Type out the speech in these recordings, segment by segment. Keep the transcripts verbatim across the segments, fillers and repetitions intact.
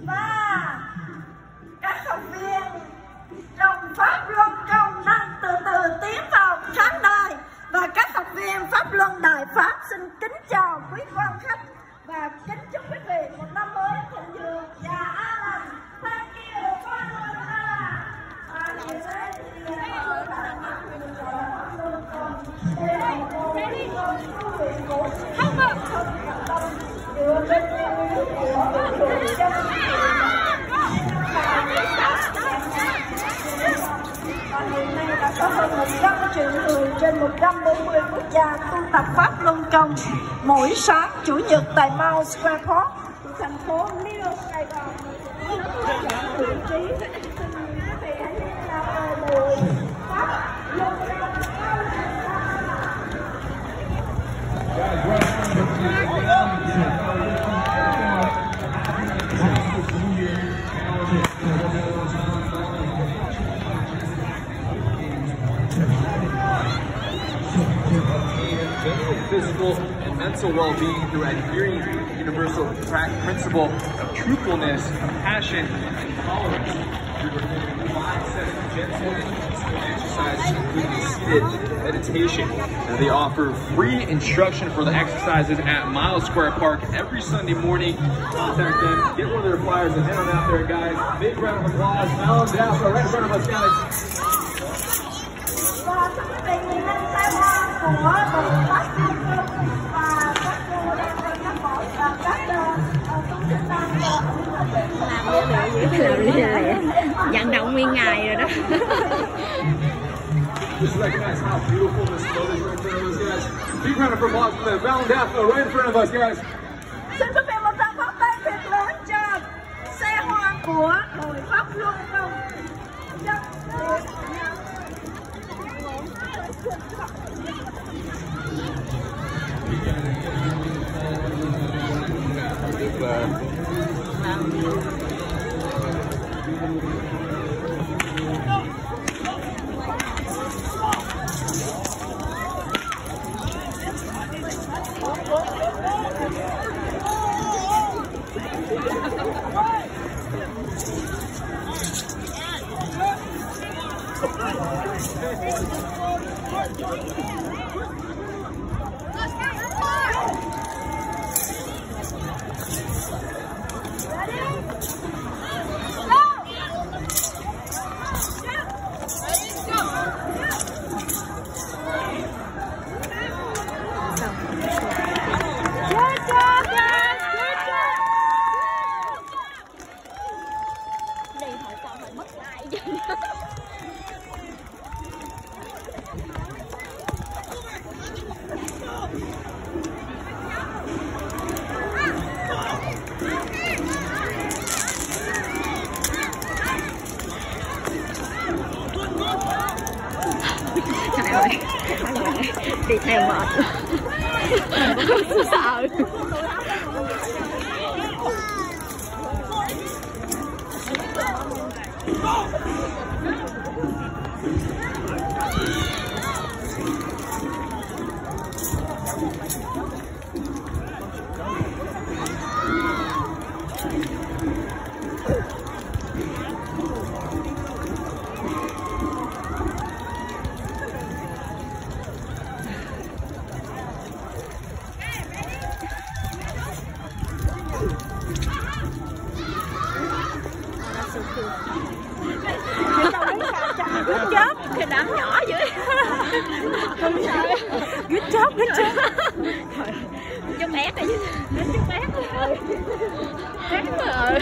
và các học viên trong Pháp Luân Công đang từ từ tiến vào khán đài, và các học viên Pháp Luân Đại Pháp xin kính chào quý quan khách và kính chúc quý vị một năm mới thịnh vượng và an lành. Thank you, con ơn ta. À, như thế thì ở tại Pháp Luân Công để học cô quý vị của không tâm dựa trên của người dân. Và hiện nay đã có hơn một trăm triệu người trên một trăm bốn mươi quốc gia tu tập Pháp Luân Công mỗi sáng Chủ nhật tại Mount Square Park, thành phố New Sài Gòn. Vị trí xin quý vị hãy liên lạc về buổi Pháp Luân Công. Physical and mental well-being through adhering to the universal principle of truthfulness, compassion, and tolerance. Through performing five sets of gentle exercises, including sit meditation. And they offer free instruction for the exercises at Miles Square Park every Sunday morning. Contact them, get one of their flyers, and head on out there, guys. Big round of applause. Alan Dassler, right in front of us, guys. Và thưa quý vị, ngày nay tay hoa của đội Pháp Luân Công và các cô đang trên các bộ và các công chức đang làm như lẹ vận động nguyên ngày rồi đó. Just recognize how beautiful this boat is right in front of us, guys. Big round of applause for the Alan Dassler right in front of us, guys. Xin quý vị một tràng pháo tay thật lớn cho xe hoa của đội Pháp Luân Công. Đi theo mệt sợ. Good job. Cái đám nhỏ dưới. Không sợ. Good job, good job. Chút ép đi. Chút ép. Ép rồi.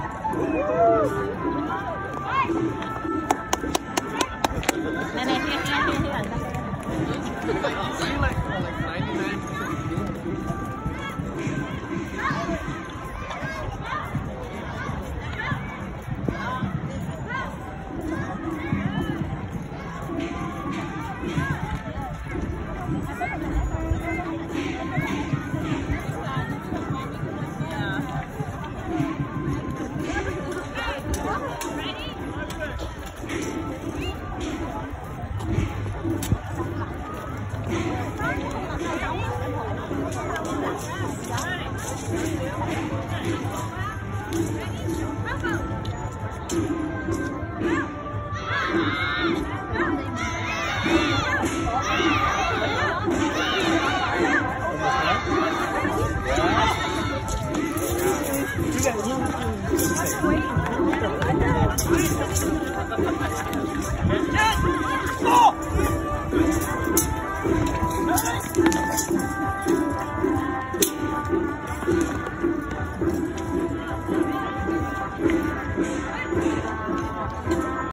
Này này Wait.